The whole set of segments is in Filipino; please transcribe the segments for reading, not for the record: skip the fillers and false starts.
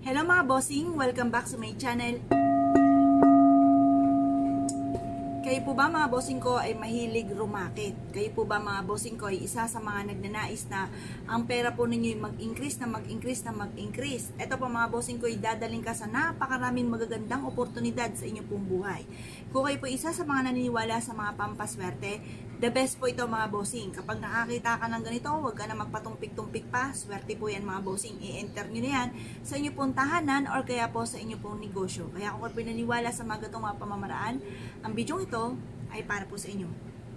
Hello mga bossing! Welcome back sa my channel. Kayo po ba mga bossing ko ay mahilig rumakit? Kayo po ba mga bossing ko ay isa sa mga nagnanais na ang pera po ninyo ay mag-increase na mag-increase na mag-increase? Ito po mga bossing ko ay dadaling ka sa napakaraming magagandang oportunidad sa inyong pong buhay. Kung kayo po isa sa mga naniniwala sa mga pampaswerte, the best po ito mga bossing. Kapag nakakita ka ng ganito, huwag ka na magpatumpik-tumpik pa. Swerte po yan mga bossing. I-enter nyo na yan sa inyong pong tahanan or kaya po sa inyong pong negosyo. Kaya kung kayo pinaniwala sa mga gatong mga pamamaraan, ang video ito ay para po sa inyo.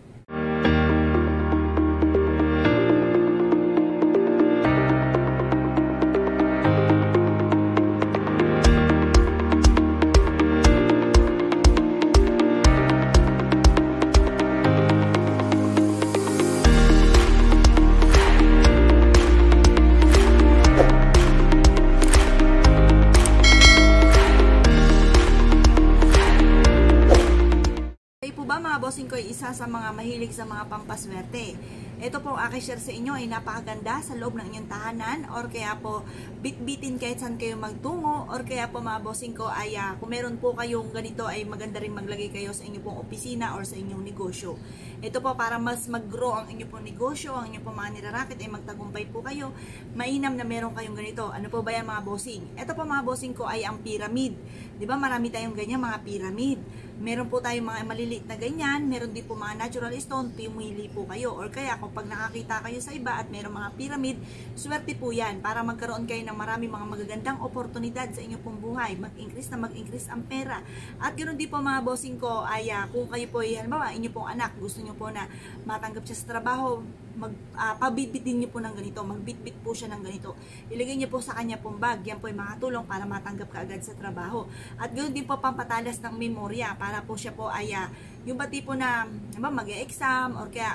Mga bossing ko ay isa sa mga mahilig sa mga pampaswerte. Ito po aking share sa inyo ay napakaganda sa loob ng inyong tahanan or kaya po bit-bitin kahit saan kayo magtungo or kaya po mga bossing ko ay kung meron po kayong ganito ay maganda rin maglagay kayo sa inyong pong opisina or sa inyong negosyo. Ito po para mas mag-grow ang inyong pong negosyo, ang inyong pong mga nirarakit ay magtagumpay po kayo. Mainam na meron kayong ganito. Ano po ba yan mga bossing? Ito po mga bossing ko ay ang pyramid. Diba marami tayong ganyan mga pyramid. Meron po tayong mga maliliit na ganyan, meron din po mga natural stone, pumili po kayo. Or kaya kung pag nakakita kayo sa iba at meron mga pyramid, swerte po yan para magkaroon kayo ng maraming mga magagandang oportunidad sa inyong pong buhay. Mag-increase na mag-increase ang pera. At ganoon din po mga bossing ko ay kung kayo po ay halimbawa, inyong pong anak, gusto nyo po na matanggap siya sa trabaho, pabitbitin niyo po ng ganito, magbitbit po siya ng ganito, ilagay niyo po sa kanya pong bag, yan po ay makatulong para matanggap ka agad sa trabaho. At ganoon din po pampatalas ng memorya para po siya po ay yung ba tipo na mag-e-exam or kaya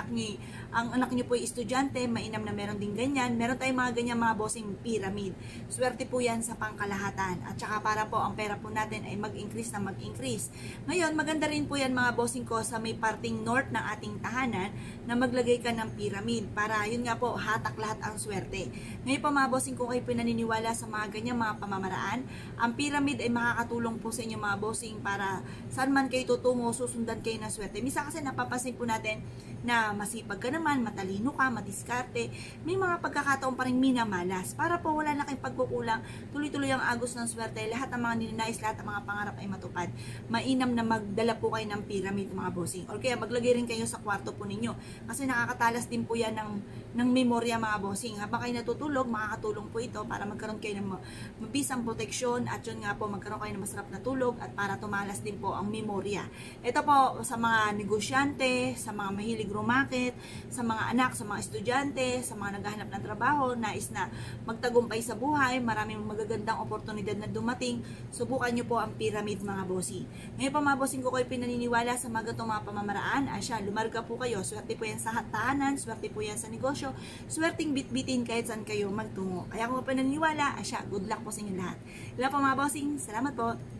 ang anak niyo po ay estudyante, mainam na meron din ganyan. Meron tayong mga ganyan mga bossing pyramid. Swerte po yan sa pangkalahatan. At saka para po ang pera po natin ay mag-increase na mag-increase. Ngayon, maganda rin po yan mga bossing ko sa may parting north ng ating tahanan na maglagay ka ng pyramid para yun nga po hatak lahat ang swerte. Ngayon po mga bossing ko kayo pinaniniwala sa mga ganyan mga pamamaraan, ang pyramid ay makakatulong po sa inyo mga bossing para saan man kayo tutungo, susundan kayo ng swerte. Misa kasi napapansin po natin na masipag ka naman, matalino ka, madiskarte, may mga pagkakataon pa rin minamalas para po wala na kayong pagkukulang, tuloy-tuloy ang agos ng swerte, lahat ng mga ninanais, lahat ng mga pangarap ay matupad. Mainam na magdala po kayo ng pyramid mga bossing or kaya maglagay rin kayo sa kwarto po ninyo kasi nakakatalas din po yan ng memorya mga bossing. Habang kayo natutulog, makakatulong po ito para magkaroon kayo ng mabisang proteksyon at yun nga po magkaroon kayo ng masarap na tulog at para tumalas din po ang memorya. Ito po sa mga negosyante, sa mga mahilig rumakit, sa mga anak, sa mga estudyante, sa mga naghahanap ng trabaho, nais na magtagumpay sa buhay, maraming magagandang oportunidad na dumating, subukan nyo po ang pyramid mga bossing. Ngayon pa mga bossing ko kayo pinaniniwala sa mga gatong mga pamamaraan, asya, lumarga po kayo, swerte po yan sa tahanan, swerte po yan sa negosyo, swerting bitbitin kahit saan kayo magtungo. Kaya kung pinaniniwala, asya, good luck po sa inyo lahat. Wala po mga bossing, salamat po.